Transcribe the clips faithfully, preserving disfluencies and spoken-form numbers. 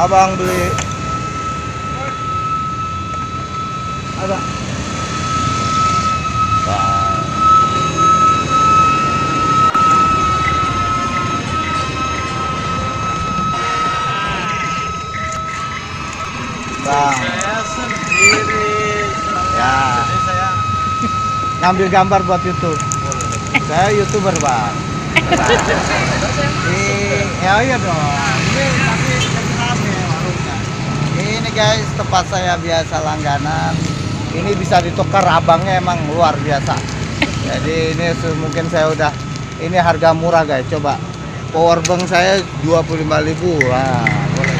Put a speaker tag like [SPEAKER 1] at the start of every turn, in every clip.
[SPEAKER 1] Abang beli apa? Bang,
[SPEAKER 2] Saya sendiri.
[SPEAKER 1] ya,
[SPEAKER 2] Jadi saya
[SPEAKER 1] ngambil gambar buat YouTube. Saya YouTuber, Bang. Ini, ya iya dong. Ini tapi lagi rame warungnya. Ini guys, tempat saya biasa langganan. Ini bisa ditukar, abangnya emang luar biasa. Jadi ini su- mungkin saya udah, ini harga murah guys. Coba power bank saya dua puluh lima ribu. Wah, boleh.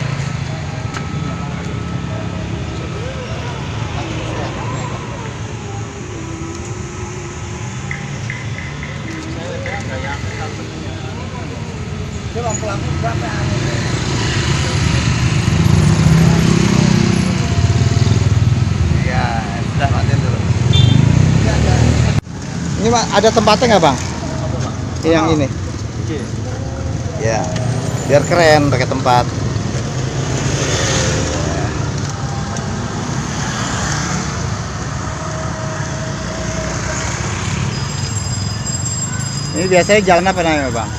[SPEAKER 1] Coba lampu berapa? Iya, sudah matiin dulu. Ini Mak, ada tempatnya nggak Bang? Yang ini? Ya, biar keren pakai tempat. Ini biasanya jalan apa namanya Bang?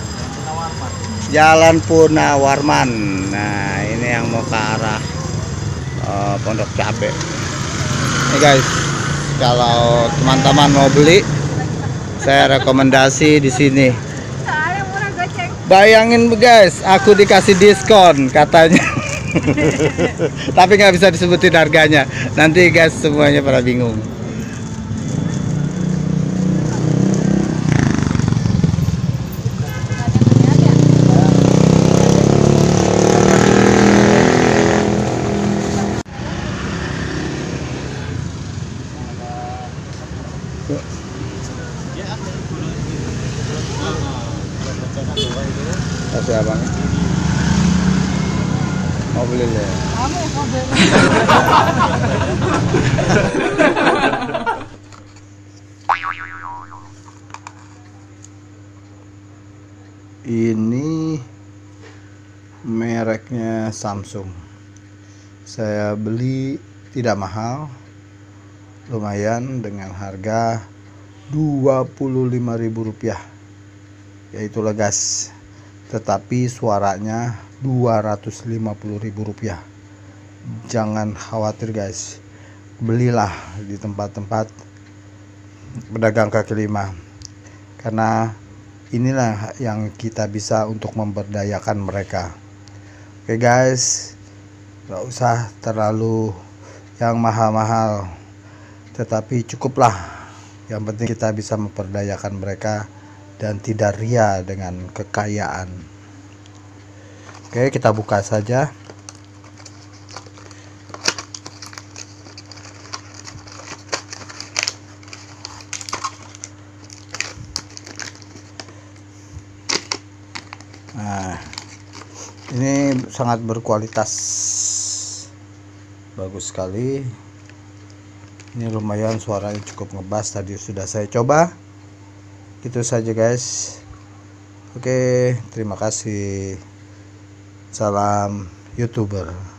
[SPEAKER 1] Jalan Punawarman. Nah, ini yang mau ke arah uh, Pondok Cabe. Ini guys, kalau teman-teman mau beli, saya rekomendasi di sini. Bayangin guys, aku dikasih diskon katanya. Tapi nggak bisa disebutin harganya. Nanti guys semuanya pada bingung. Kasih abang. Mau beli ya? Ini mereknya Samsung. Saya beli tidak mahal, lumayan dengan harga dua puluh lima ribu rupiah. Yaitulah gas, tetapi suaranya dua ratus lima puluh ribu rupiah. Jangan khawatir guys, belilah di tempat-tempat pedagang kaki lima, karena inilah yang kita bisa untuk memberdayakan mereka. Oke guys, gak usah terlalu yang mahal-mahal, tetapi cukuplah, yang penting kita bisa memperdayakan mereka dan tidak ria dengan kekayaan. Oke, kita buka saja. Nah, ini sangat berkualitas, bagus sekali. Ini lumayan, suaranya cukup ngebas, tadi sudah saya coba. Itu saja guys. Oke, terima kasih. Salam YouTuber.